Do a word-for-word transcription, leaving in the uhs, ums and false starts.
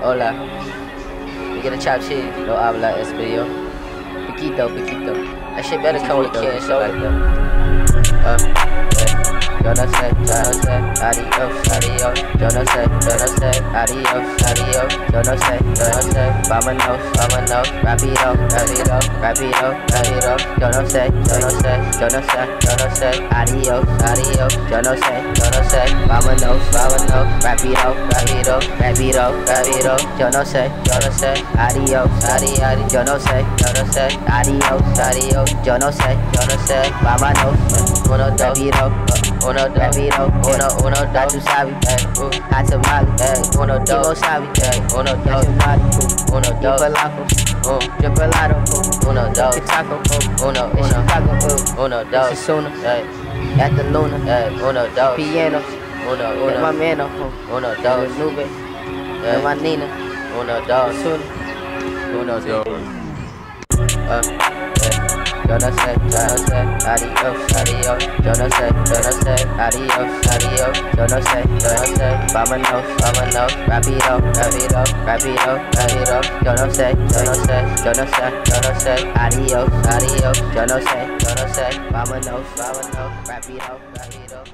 Hola. We get a chopped cheese. No habla español. Piquito, piquito. That shit better come with a can shit like that. Uh, yeah. Yo no sé, yo no sé, adiós, adiós. Yo no sé, yo no sé, adiós, adiós. Yo no sé, yo no sé, vámonos, vámonos. Rápido, rápido, rápido, rápido. Yo no sé, yo no sé, yo no sé, yo no sé, adiós, adiós. Yo no sé, yo no sé, vámonos, vámonos. Rápido, rápido, rápido, rápido. Yo no sé, yo no sé, adiós, adiós. Yo no sé, yo no sé, adiós, adiós. Yo no sé, yo no sé, vámonos. Uno, dos, rápido. Uno, dos, rápido, uno, uno, dos, tú sabes, ey, uh, hasta mal, ey, uno, dos, sabes, ey, uno, dos, uno, dos, uh, chocolate, uno, dos, taco, uno, uno, taco, uno, dos, uno, ey, at the luna, ey, uno, dos, piano, uno, uno, más menos, uno, dos, nube, ey, más nina, uno, dos, uno, dos, uh, ey. Yo no sé, yo no sé, adiós, adiós. Yo no sé, yo no sé, adiós, adiós. Yo no sé, yo no sé, vámonos, vámonos. Rápido, rápido, rápido, rápido. Yo no sé, yo no sé, yo no sé, yo no sé, adiós, adiós. Yo no sé, yo no sé, vámonos, vámonos. Rápido, rápido.